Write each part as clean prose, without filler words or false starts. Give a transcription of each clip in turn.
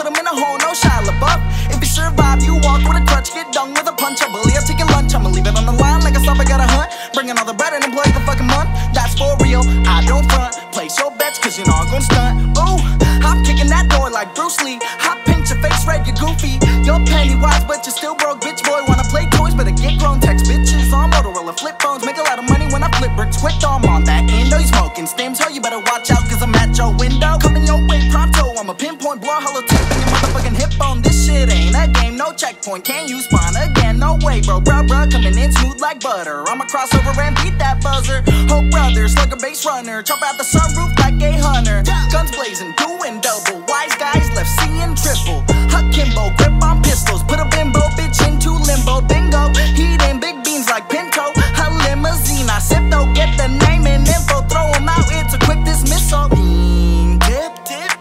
put him in a hole, no Shia LaBeouf. If you survive, you walk with a crutch, get done with a punch. I believe I'm taking lunch, I'ma leave it on the line like a stop, I got a hunt. Bringing all the bread and employ the fucking month. That's for real, I don't front. Place your bets, cause you know I'm gon' stunt. Ooh, I'm kicking that door like Bruce Lee. I paint your face red, you're goofy. You're Pennywise, but you're still broke, bitch boy. Wanna play toys, better get grown. Text bitches on Motorola flip phones. Make a lot of money when I flip bricks quick. I'm on that endo, you smoking steam, so you better watch out, cause I'm at your window. Coming your way pronto, I'm a pinpoint blow, hollow tip in your motherfucking hip bone. This shit ain't a game, no checkpoint, can't use spawn again, no way, bro. Bruh, coming in smooth like butter. I'ma cross over and beat that buzzer. Oh brother, slugger base runner, chop out the sunroof like a hunter. Guns blazing, doing double, wise guys left seeing triple. Akimbo, grip on pistols, put a bimbo bitch into limbo. Bingo, eating big beans like Pinto. A limousine, I sip though, get the name and info, throw them out, it's a quick dismissal. Bean dip,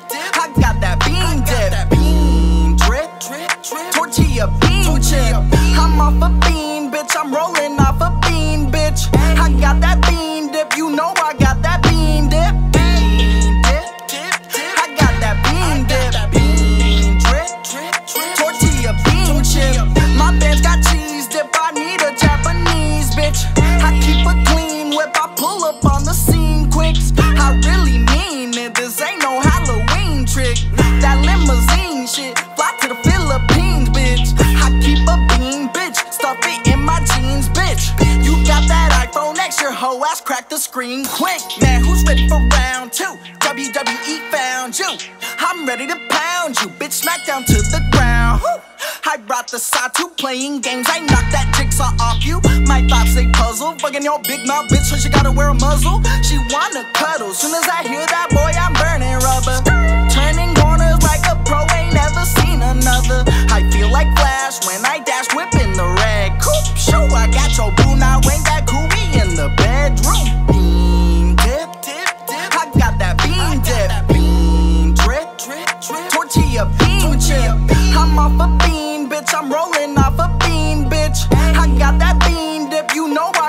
I got that bean dip. Bean drip, tortilla bean chip. I'm off a bean, bitch, I'm rolling off a bean, bitch. I got that bean dip, you know I got that bean dip. Bean dip, I got that bean dip. Bean drip, tortilla bean chip. My band's got cheese dip, I need a Japanese bitch. I keep a clean whip, I pull up on the scene quick. I really mean it, this ain't no Halloween trick. That limousine shit, fly to the Philippines, bitch. I keep a bean, bitch, stuff it in my jeans, bitch. You got that iPhone X, your hoe ass crack the screen quick. Man, who's ready for round two? WWE found you, I'm ready to pound you, bitch, smack down to the ground. I brought the side to playing games, I knock that jigsaw off you. My thoughts they puzzle, fucking your big mouth bitch, so she gotta wear a muzzle. She wanna cuddle, soon as I hear that boy I'm burning rubber. Turning corners like a pro, ain't never seen another. I feel like Flash when I dash, whipping the red coupe. Show I got your boo, now ain't that cool, we in the bedroom. Bean dip, I got that bean dip. Bean drip, tortilla bean chip. I'm off a bean, bitch, I'm rolling off a bean, bitch. I got that bean dip, you know